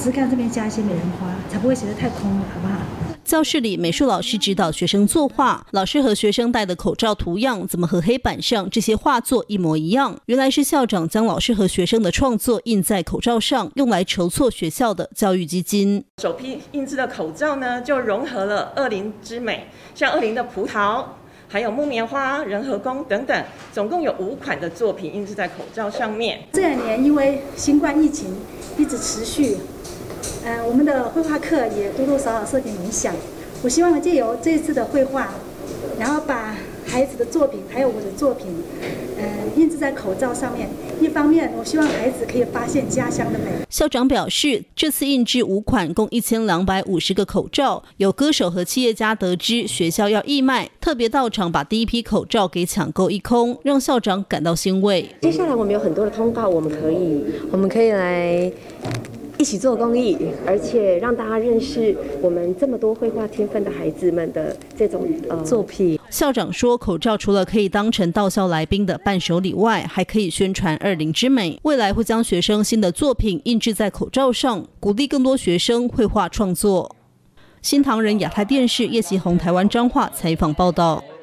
只看这边加一些美人花，才不会写得太空了，好不好？ 教室里，美术老师指导学生作画，老师和学生戴的口罩图样怎么和黑板上这些画作一模一样？原来是校长将老师和学生的创作印在口罩上，用来筹措学校的教育基金。 首批印制的口罩呢，就融合了20之美，像20的葡萄，还有木棉花、人和宫等等，总共有5款的作品印制在口罩上面。 这2年因为新冠疫情一直持续。我们的绘画课也多多少少受点影响。我希望借由这一次的绘画，然后把孩子的作品还有我的作品，印制在口罩上面。一方面，我希望孩子可以发现家乡的美。 校长表示，这次印制5款共1250个口罩，有歌手和企业家得知学校要义卖，特别到场把第一批口罩给抢购一空，让校长感到欣慰。 接下来我们有很多的通告，我们可以来一起做公益，而且让大家认识我们这么多绘画天分的孩子们的这种作品。 校长说，口罩除了可以当成到校来宾的伴手礼外，还可以宣传20之美。未来会将学生新的作品印制在口罩上，鼓励更多学生绘画创作。新唐人亚太电视叶其宏台湾彰化采访报道。